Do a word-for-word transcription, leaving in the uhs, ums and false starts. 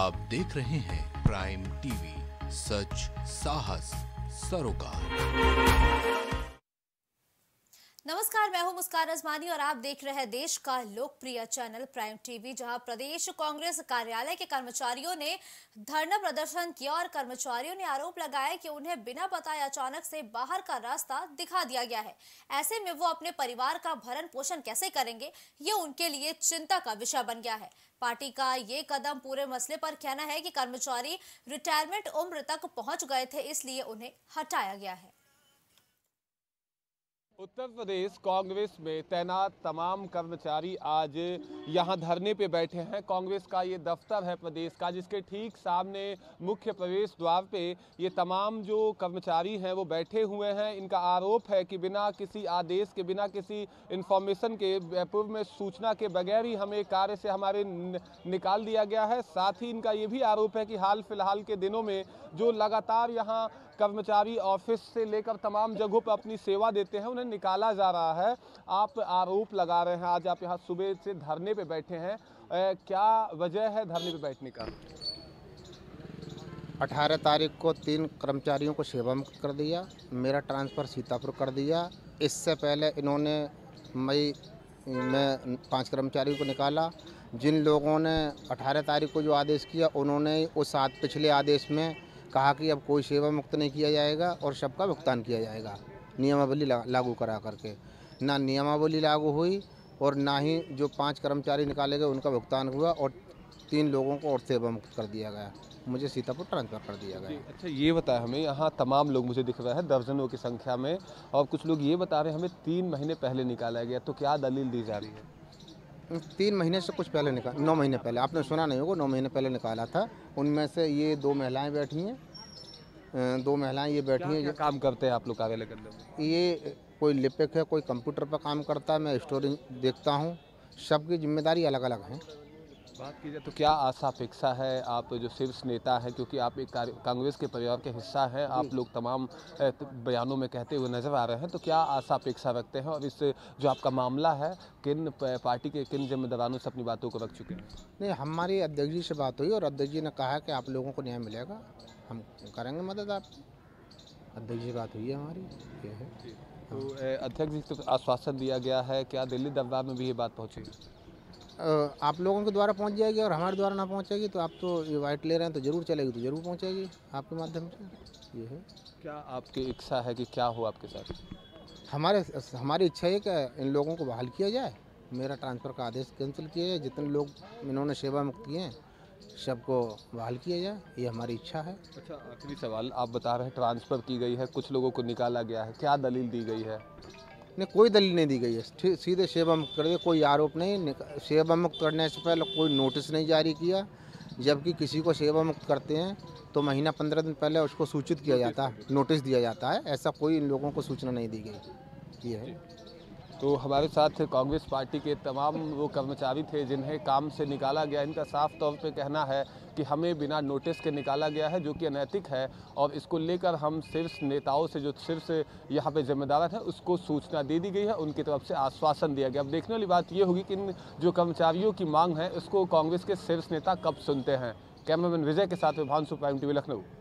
आप देख रहे हैं प्राइम टीवी, सच साहस सरोकार। नमस्कार, मैं हूं मुस्कान अजमानी और आप देख रहे हैं देश का लोकप्रिय चैनल प्राइम टीवी, जहां प्रदेश कांग्रेस कार्यालय के कर्मचारियों ने धरना प्रदर्शन किया और कर्मचारियों ने आरोप लगाया कि उन्हें बिना बताए अचानक से बाहर का रास्ता दिखा दिया गया है। ऐसे में वो अपने परिवार का भरण पोषण कैसे करेंगे, ये उनके लिए चिंता का विषय बन गया है। पार्टी का ये कदम पूरे मसले पर कहना है कि कर्मचारी रिटायरमेंट उम्र तक पहुंच गए थे, इसलिए उन्हें हटाया गया है। उत्तर प्रदेश कांग्रेस में तैनात तमाम कर्मचारी आज यहां धरने पे बैठे हैं। कांग्रेस का ये दफ्तर है प्रदेश का, जिसके ठीक सामने मुख्य प्रवेश द्वार पे ये तमाम जो कर्मचारी हैं वो बैठे हुए हैं। इनका आरोप है कि बिना किसी आदेश के, बिना किसी इंफॉर्मेशन के, पूर्व में सूचना के बगैर ही हमें कार्य से हमारे निकाल दिया गया है। साथ ही इनका ये भी आरोप है कि हाल फिलहाल के दिनों में जो लगातार यहाँ कर्मचारी ऑफिस से लेकर तमाम जगहों पर अपनी सेवा देते हैं, उन्हें निकाला जा रहा है। आप आरोप लगा रहे हैं, आज आप यहाँ सुबह से धरने पे बैठे हैं, ए, क्या वजह है धरने पे बैठने का? अठारह तारीख को तीन कर्मचारियों को सेवा मुक्त कर दिया, मेरा ट्रांसफ़र सीतापुर कर दिया। इससे पहले इन्होंने मई में पांच कर्मचारियों को निकाला। जिन लोगों ने अठारह तारीख को जो आदेश किया, उन्होंने उस आद पिछले आदेश में कहा कि अब कोई सेवा मुक्त नहीं किया जाएगा और सबका भुगतान किया जाएगा, नियमावली लागू करा करके। ना नियमावली लागू हुई और ना ही जो पांच कर्मचारी निकाले गए उनका भुगतान हुआ और तीन लोगों को और सेवा मुक्त कर दिया गया। मुझे सीतापुर ट्रांसफ़र कर दिया गया। अच्छा, ये बताया हमें, यहाँ तमाम लोग मुझे दिख रहे हैं दर्जनों की संख्या में, और कुछ लोग ये बता रहे हैं हमें तीन महीने पहले निकाला गया, तो क्या दलील दी जा रही है? तीन महीने से कुछ पहले निकाल नौ महीने पहले, आपने सुना नहीं होगा, नौ महीने पहले निकाला था। उनमें से ये दो महिलाएं बैठी हैं, दो महिलाएं ये बैठी हैं। क्या काम करते हैं आप लोग कार्यालय के अंदर? ये कोई लिपिक है, कोई कंप्यूटर पर काम करता है, मैं स्टोरी देखता हूँ। सबकी जिम्मेदारी अलग अलग है। बात की जाए तो क्या आशा अपेक्षा है, आप जो शीर्ष नेता हैं, क्योंकि आप एक कांग्रेस के परिवार के हिस्सा हैं, आप लोग तमाम बयानों में कहते हुए नजर आ रहे हैं, तो क्या आशा अपेक्षा रखते हैं? और इस जो आपका मामला है, किन पार्टी के किन जिम्मेदारों से अपनी बातों को रख चुके हैं? नहीं, हमारी अध्यक्ष जी से बात हुई और अध्यक्ष जी ने कहा कि आप लोगों को न्याय मिलेगा, हम करेंगे मदद। आप अध्यक्ष जी बात हुई है हमारी, ये है। तो अध्यक्ष जी को आश्वासन दिया गया है, क्या दिल्ली दरबार में भी ये बात पहुँचेगी? आप लोगों के द्वारा पहुंच जाएगी और हमारे द्वारा ना पहुंचेगी तो आप तो ये वाइट ले रहे हैं, तो जरूर चलेगी, तो जरूर पहुंचेगी आपके माध्यम से। ये है। क्या आपकी इच्छा है कि क्या हो आपके साथ? हमारे हमारी इच्छा है कि इन लोगों को बहाल किया जाए, मेरा ट्रांसफ़र का आदेश कैंसिल किया जाए, जितने लोग इन्होंने सेवा मुक्त किए हैं सबको बहाल किया जाए, ये हमारी इच्छा है। अच्छा, आखिरी सवाल, आप बता रहे हैं ट्रांसफ़र की गई है, कुछ लोगों को निकाला गया है, क्या दलील दी गई है? नहीं, कोई दलील नहीं दी गई है, सीधे सेवा मुक्त कर दिया, कोई आरोप नहीं। सेवा मुक्त करने से पहले कोई नोटिस नहीं जारी किया, जबकि किसी को सेवा मुक्त करते हैं तो महीना पंद्रह दिन पहले उसको सूचित किया जाता है, नोटिस दिया जाता है। ऐसा कोई इन लोगों को सूचना नहीं दी गई। ये है। तो हमारे साथ कांग्रेस पार्टी के तमाम वो कर्मचारी थे जिन्हें काम से निकाला गया। इनका साफ तौर पे कहना है कि हमें बिना नोटिस के निकाला गया है, जो कि अनैतिक है, और इसको लेकर हम शीर्ष नेताओं से, जो शीर्ष यहाँ पे जिम्मेदार है, उसको सूचना दे दी गई है, उनकी तरफ से आश्वासन दिया गया। अब देखने वाली बात ये होगी कि इन जो कर्मचारियों की मांग है, इसको कांग्रेस के शीर्ष नेता कब सुनते हैं। कैमरामैन विजय के साथ विभांशु, प्राइम टीवी, लखनऊ।